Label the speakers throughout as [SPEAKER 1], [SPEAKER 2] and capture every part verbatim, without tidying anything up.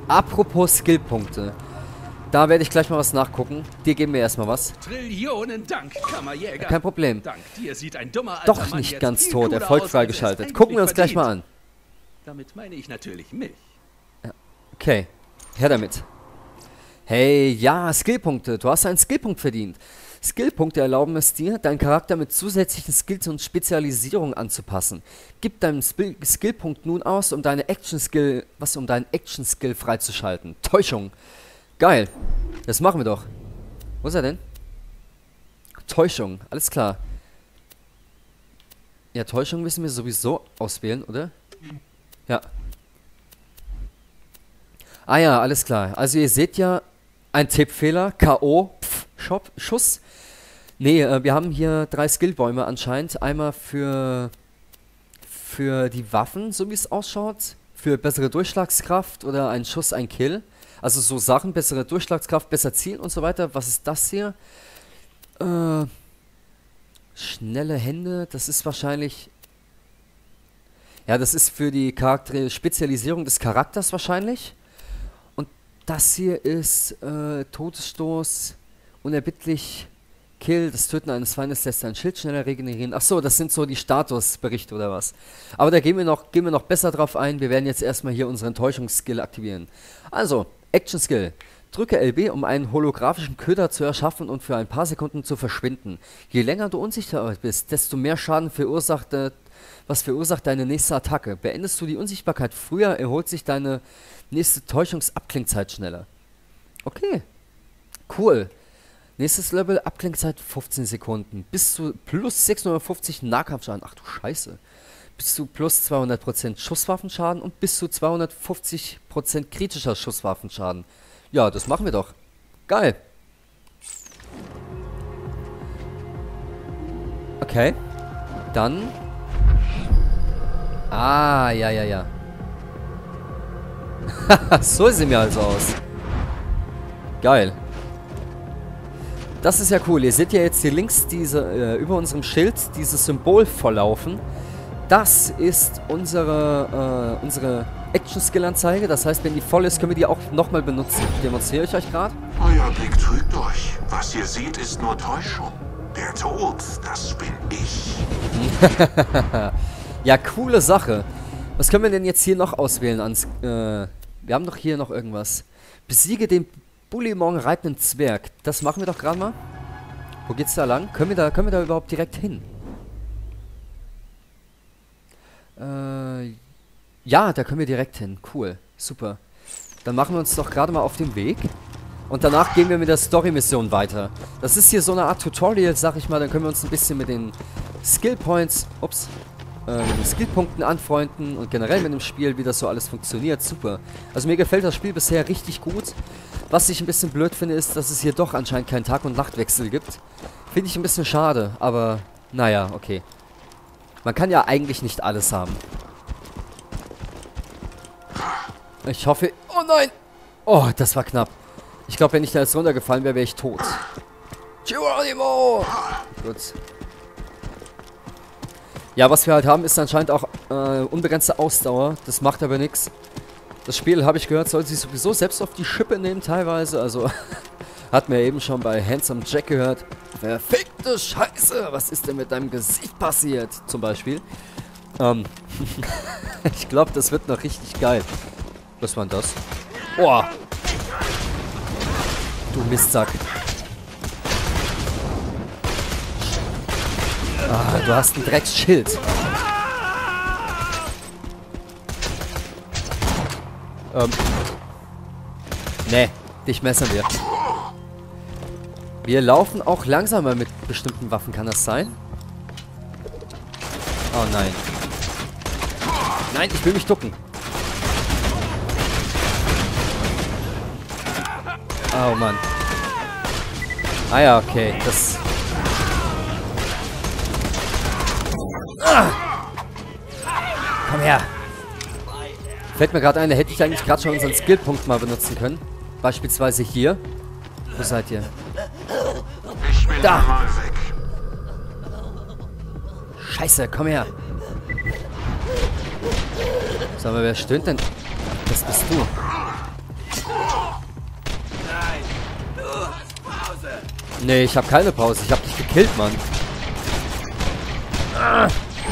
[SPEAKER 1] Apropos Skillpunkte. Da werde ich gleich mal was nachgucken. Dir geben wir erstmal was.
[SPEAKER 2] Trillionen Dank, Kammerjäger.
[SPEAKER 1] Kein Problem.
[SPEAKER 2] Dank dir sieht ein dummer alter
[SPEAKER 1] Doch
[SPEAKER 2] Mann
[SPEAKER 1] nicht
[SPEAKER 2] jetzt
[SPEAKER 1] ganz
[SPEAKER 2] viel
[SPEAKER 1] tot.
[SPEAKER 2] cooler
[SPEAKER 1] Erfolg
[SPEAKER 2] aus,
[SPEAKER 1] freigeschaltet.
[SPEAKER 2] als er es
[SPEAKER 1] Gucken wir uns
[SPEAKER 2] eigentlich
[SPEAKER 1] gleich mal
[SPEAKER 2] verdient.
[SPEAKER 1] an.
[SPEAKER 2] Damit meine ich natürlich mich.
[SPEAKER 1] Okay. Her damit. Hey, ja, Skillpunkte. Du hast einen Skillpunkt verdient. Skillpunkte erlauben es dir, deinen Charakter mit zusätzlichen Skills und Spezialisierungen anzupassen. Gib deinen Sp Skillpunkt nun aus, um deine Action-Skill, was um deinen Action-Skill freizuschalten. Täuschung. Geil. Das machen wir doch. Wo ist er denn? Täuschung. Alles klar. Ja, Täuschung müssen wir sowieso auswählen, oder? Ja. Ah ja, alles klar. Also ihr seht ja, ein Tippfehler, K O, Pf, Shop, Schuss. Nee, äh, wir haben hier drei Skillbäume anscheinend. Einmal für, für die Waffen, so wie es ausschaut. Für bessere Durchschlagskraft oder ein Schuss, ein Kill. Also so Sachen, bessere Durchschlagskraft, besser zielen und so weiter. Was ist das hier? Äh, schnelle Hände, das ist wahrscheinlich... Ja, das ist für die Charakter Spezialisierung des Charakters wahrscheinlich. Und das hier ist äh, Todesstoß, unerbittlich, Kill, das Töten eines Feindes lässt ein Schild schneller regenerieren. Achso, das sind so die Statusberichte oder was. Aber da gehen wir noch, gehen wir noch besser drauf ein. Wir werden jetzt erstmal hier unseren Täuschungsskill aktivieren. Also, Action Skill. Drücke L B, um einen holographischen Köder zu erschaffen und für ein paar Sekunden zu verschwinden. Je länger du unsichtbar bist, desto mehr Schaden verursacht, äh, was verursacht deine nächste Attacke. Beendest du die Unsichtbarkeit früher, erholt sich deine nächste Täuschungsabklingzeit schneller. Okay, cool. Nächstes Level, Abklingzeit fünfzehn Sekunden. Bis zu plus sechshundertfünfzig Nahkampfschaden. Ach du Scheiße. Bis zu plus zweihundert Prozent Schusswaffenschaden und bis zu zweihundertfünfzig Prozent kritischer Schusswaffenschaden. Ja, das machen wir doch. Geil. Okay. Dann. Ah, ja, ja, ja. So sehen wir also aus. Geil. Das ist ja cool. Ihr seht ja jetzt hier links diese, äh, über unserem Schild dieses Symbol volllaufen. Das ist unsere, äh, unsere Action-Skill-Anzeige. Das heißt, wenn die voll ist, können wir die auch nochmal benutzen. Demonstriere ich euch gerade.
[SPEAKER 3] Euer Blick trügt euch. Was ihr seht, ist nur Täuschung. Der Tod, das bin ich.
[SPEAKER 1] Ja, coole Sache. Was können wir denn jetzt hier noch auswählen? Ans, äh, wir haben doch hier noch irgendwas. Besiege den Bullymong reitenden Zwerg. Das machen wir doch gerade mal. Wo geht's da lang? Können wir da, können wir da überhaupt direkt hin? Äh, ja, da können wir direkt hin. Cool. Super. Dann machen wir uns doch gerade mal auf den Weg. Und danach gehen wir mit der Story-Mission weiter. Das ist hier so eine Art Tutorial, sag ich mal. Dann können wir uns ein bisschen mit den Skill-Points, ups, äh, mit den Skillpunkten anfreunden und generell mit dem Spiel, wie das so alles funktioniert. Super. Also mir gefällt das Spiel bisher richtig gut. Was ich ein bisschen blöd finde, ist, dass es hier doch anscheinend keinen Tag- und Nachtwechsel gibt. Finde ich ein bisschen schade, aber naja, okay. Man kann ja eigentlich nicht alles haben. Ich hoffe... Oh nein! Oh, das war knapp. Ich glaube, wenn ich da jetzt runtergefallen wäre, wäre ich tot. Geronimo! Gut. Ja, was wir halt haben, ist anscheinend auch äh, unbegrenzte Ausdauer. Das macht aber nichts. Das Spiel, habe ich gehört, soll sich sowieso selbst auf die Schippe nehmen teilweise. Also, hat mir eben schon bei Handsome Jack gehört. Verfickte Scheiße, was ist denn mit deinem Gesicht passiert? Zum Beispiel. Ähm, ich glaube, das wird noch richtig geil. Was war denn das? Boah. Du Mistsack. Ah, du hast ein Drecksschild. Ähm. Nee, dich messern wir. Wir laufen auch langsamer mit bestimmten Waffen, kann das sein? Oh nein. Nein, ich will mich ducken. Oh Mann. Ah ja, okay. Das... Ah! Komm her. Fällt mir gerade ein, da hätte ich eigentlich gerade schon unseren Skillpunkt mal benutzen können. Beispielsweise hier. Wo seid ihr?
[SPEAKER 3] Ich bin
[SPEAKER 1] Da.
[SPEAKER 3] mal weg.
[SPEAKER 1] Scheiße, komm her. Sag mal, wer stöhnt denn? Das bist du. Nee, ich habe keine Pause. Ich habe dich gekillt, Mann. Ah.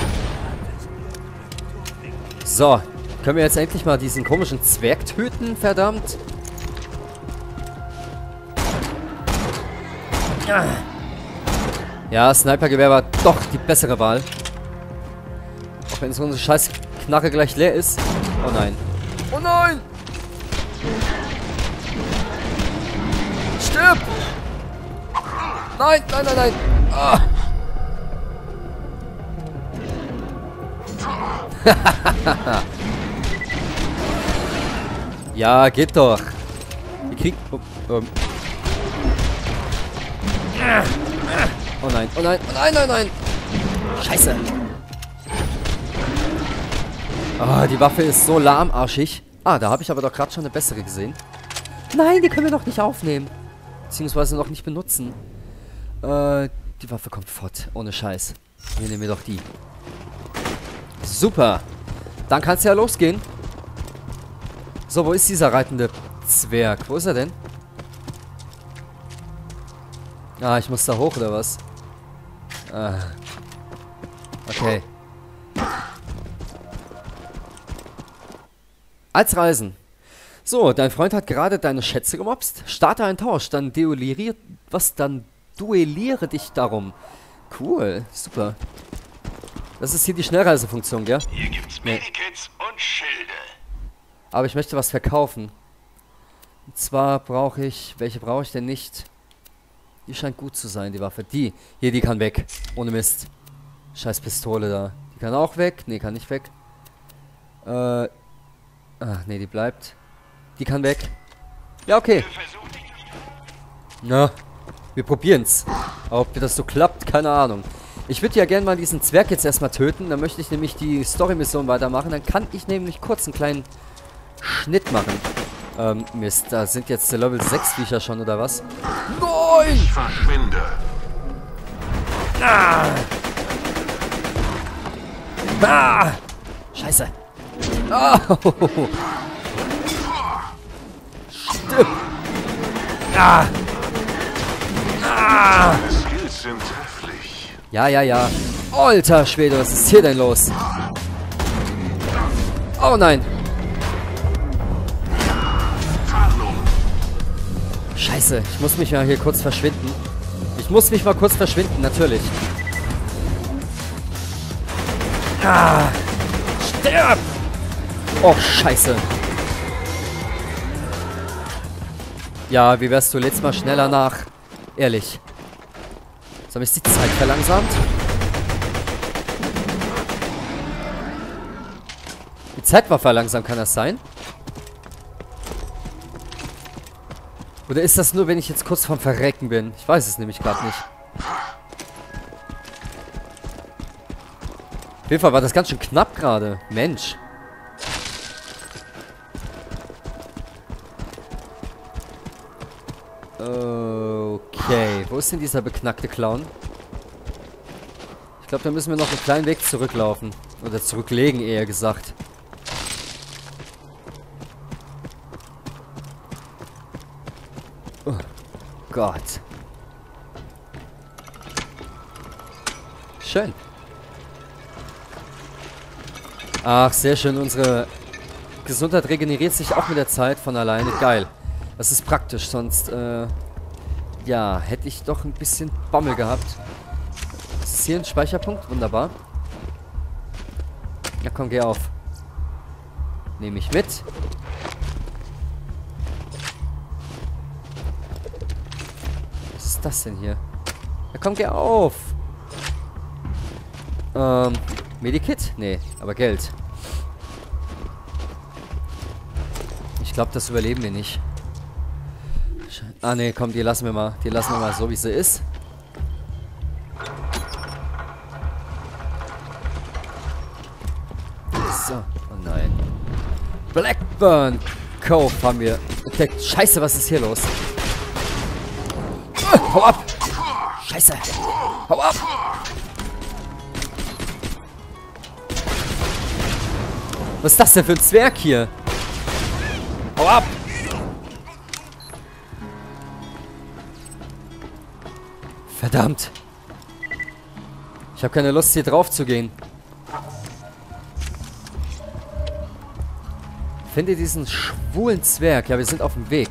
[SPEAKER 1] So. Können wir jetzt endlich mal diesen komischen Zwerg töten, verdammt? Ah. Ja, Snipergewehr war doch die bessere Wahl. Auch wenn so eine scheiß Knarre gleich leer ist. Oh nein. Oh nein! Stirb! Nein, nein, nein, nein! Ah. Ja, geht doch. Wir kriegen... Oh, ähm. oh nein, oh nein, oh nein, nein, nein! Scheiße! Ah, die Waffe ist so lahmarschig. Ah, da habe ich aber doch gerade schon eine bessere gesehen. Nein, die können wir noch nicht aufnehmen. Beziehungsweise noch nicht benutzen. Äh, die Waffe kommt fort. Ohne Scheiß. Hier nehmen wir doch die. Super. Dann kann es ja losgehen. So, wo ist dieser reitende Zwerg? Wo ist er denn? Ah, ich muss da hoch, oder was? Ah. Okay. Als Reisen. So, dein Freund hat gerade deine Schätze gemobst. Starte einen Tausch, dann duelliere... Was? Dann duelliere dich darum. Cool, super. Das ist hier die Schnellreisefunktion, gell?
[SPEAKER 3] Hier gibt's Medikits und Schilde.
[SPEAKER 1] Aber ich möchte was verkaufen. Und zwar brauche ich... Welche brauche ich denn nicht? Die scheint gut zu sein, die Waffe. Die. Hier, die kann weg. Ohne Mist. Scheiß Pistole da. Die kann auch weg. Nee, kann nicht weg. Äh... Ach, nee, die bleibt. Die kann weg. Ja, okay. Na, wir probieren's. Ob das so klappt, keine Ahnung. Ich würde ja gerne mal diesen Zwerg jetzt erstmal töten. Dann möchte ich nämlich die Story-Mission weitermachen. Dann kann ich nämlich kurz einen kleinen Schnitt machen. Ähm, Mist, da sind jetzt Level sechs Viecher schon, oder was? Nein!
[SPEAKER 3] Ich verschwinde.
[SPEAKER 1] Ah! Ah! Scheiße. Ah! Stimmt. Ah! Ah!
[SPEAKER 3] Meine Skills sind trefflich.
[SPEAKER 1] Ja, ja, ja. Alter Schwede, was ist hier denn los? Oh nein. Scheiße, ich muss mich ja hier kurz verschwinden. Ich muss mich mal kurz verschwinden, natürlich. Ah! Sterb! Oh, scheiße. Ja, wie wärst du letztes Mal schneller nach? Ehrlich. Jetzt habe ich die Zeit verlangsamt. Die Zeit war verlangsamt, kann das sein? Oder ist das nur, wenn ich jetzt kurz vorm Verrecken bin? Ich weiß es nämlich gerade nicht. Auf jeden Fall war das ganz schön knapp gerade. Mensch. Okay, wo ist denn dieser beknackte Clown? Ich glaube, da müssen wir noch einen kleinen Weg zurücklaufen. Oder zurücklegen, eher gesagt. Oh Gott. Schön. Ach, sehr schön. Unsere Gesundheit regeneriert sich auch mit der Zeit von alleine. Geil. Das ist praktisch, sonst, äh, ja, hätte ich doch ein bisschen Bammel gehabt. Ist hier ein Speicherpunkt? Wunderbar. Ja, komm, geh auf. Nehme ich mit. Was ist das denn hier? Ja, komm, geh auf. Ähm, Medikit? Nee, aber Geld. Ich glaube, das überleben wir nicht. Ah, nee, komm, die lassen wir mal. Die lassen wir mal so, wie sie ist. So, oh nein. Blackburn Cove haben wir entdeckt. Scheiße, was ist hier los? Oh, hau ab! Scheiße! Hau ab! Was ist das denn für ein Zwerg hier? Hau ab! Verdammt. Ich habe keine Lust, hier drauf zu gehen. Finde diesen schwulen Zwerg. Ja, wir sind auf dem Weg.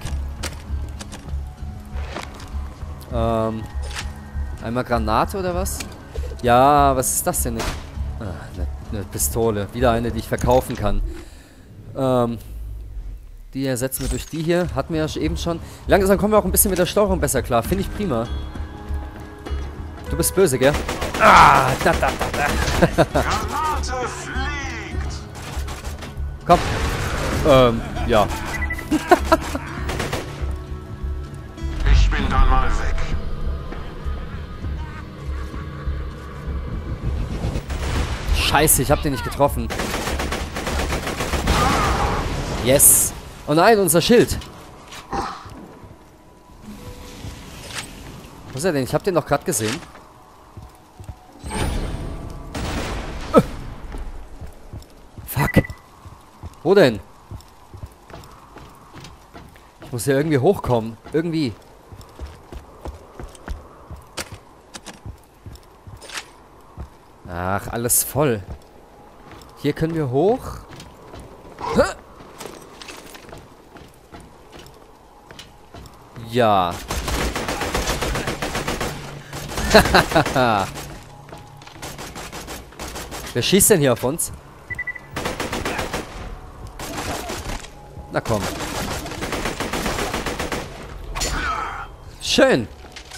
[SPEAKER 1] Ähm. Einmal Granate oder was? Ja, was ist das denn? Ah, eine, eine Pistole. Wieder eine, die ich verkaufen kann. Ähm. Die ersetzen wir durch die hier. Hatten wir ja eben schon. Langsam kommen wir auch ein bisschen mit der Steuerung besser klar. Finde ich prima. Du bist böse, gell? Ah, da, da, da, da.
[SPEAKER 3] Granate fliegt!
[SPEAKER 1] Komm. Ähm, ja.
[SPEAKER 3] Ich bin dann mal weg.
[SPEAKER 1] Scheiße, ich hab den nicht getroffen. Yes. Oh nein, unser Schild. Wo ist er denn? Ich hab den doch gerade gesehen. Uh. Fuck. Wo denn? Ich muss hier irgendwie hochkommen. Irgendwie. Ach, alles voll. Hier können wir hoch. Ja. Wer schießt denn hier auf uns? Na komm. Schön.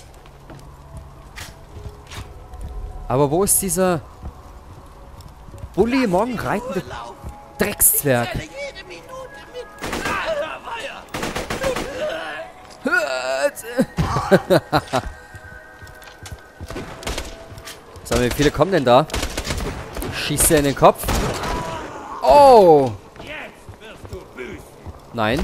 [SPEAKER 1] Aber wo ist dieser Bulli morgen reitende Dreckszwerg? Sag mal, wie viele kommen denn da? Schießt er in den Kopf? Oh! Nein.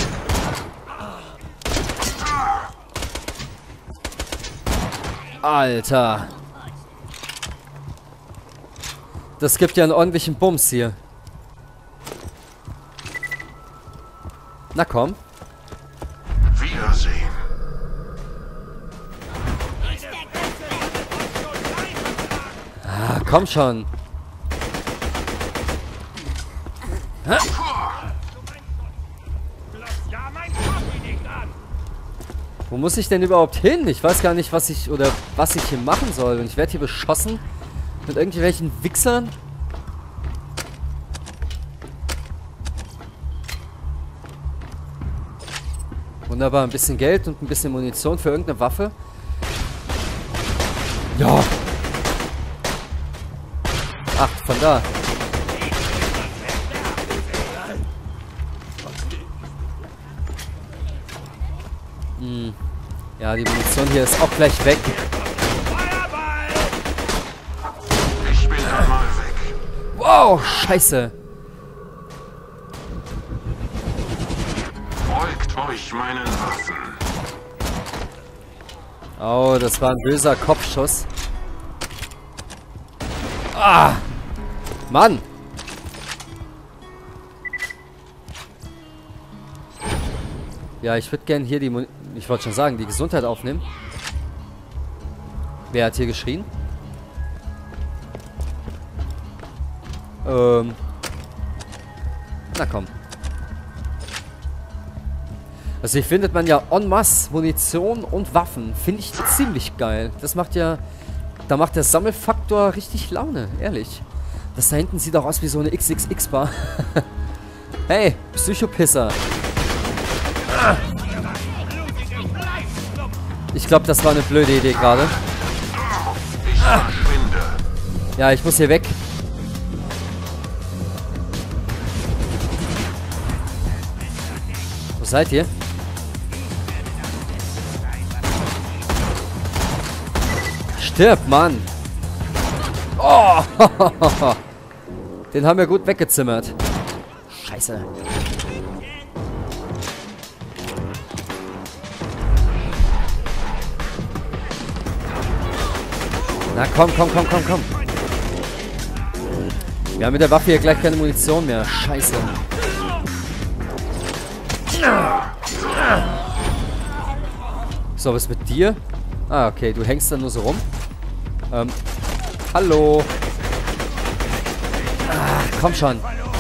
[SPEAKER 1] Alter. Das gibt ja einen ordentlichen Bums hier. Na komm.
[SPEAKER 3] Wiedersehen.
[SPEAKER 1] Ah, komm schon. Hä? Wo muss ich denn überhaupt hin? Ich weiß gar nicht, was ich oder was ich hier machen soll. Und ich werde hier beschossen mit irgendwelchen Wichsern. Wunderbar, ein bisschen Geld und ein bisschen Munition für irgendeine Waffe. Ja. Ach, von da. Hm. Ja, die Munition hier ist auch gleich weg.
[SPEAKER 3] Ich bin dann mal weg.
[SPEAKER 1] Wow, scheiße.
[SPEAKER 3] Beugt euch meinen Waffen.
[SPEAKER 1] Oh, das war ein böser Kopfschuss. Ah! Mann! Ja, ich würde gerne hier die... Mun ich wollte schon sagen, die Gesundheit aufnehmen. Wer hat hier geschrien? Ähm... Na komm. Also hier findet man ja en masse Munition und Waffen. Finde ich ziemlich geil. Das macht ja... Da macht der Sammelfaktor richtig Laune, ehrlich. Das da hinten sieht auch aus wie so eine X X X-Bar. Hey, Psychopisser. Ah. Ich glaube, das war eine blöde Idee gerade. Ah. Ja, ich muss hier weg. Wo seid ihr? Stirb, Mann! Oh! Den haben wir gut weggezimmert. Scheiße. Na komm, komm, komm, komm, komm. Wir haben mit der Waffe hier gleich keine Munition mehr. Scheiße. So, was ist mit dir? Ah, okay, du hängst da nur so rum. Ähm, hallo. Ach, komm schon.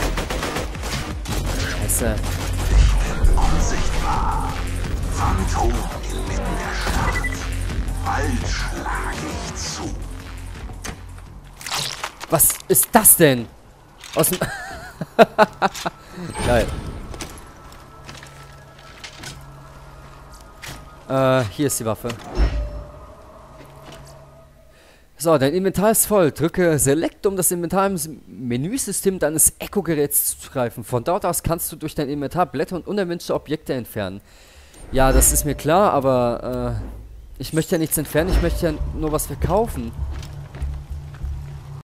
[SPEAKER 1] Scheiße.
[SPEAKER 3] Unsichtbar. Phantom inmitten der Stadt. Bald schlage ich zu.
[SPEAKER 1] Was ist das denn? Aus dem... Geil. Äh, hier ist die Waffe. So, dein Inventar ist voll. Drücke Select, um das Inventar im Menüsystem deines Echo-Geräts zu greifen. Von dort aus kannst du durch dein Inventar Blätter und unerwünschte Objekte entfernen. Ja, das ist mir klar, aber äh, ich möchte ja nichts entfernen, ich möchte ja nur was verkaufen.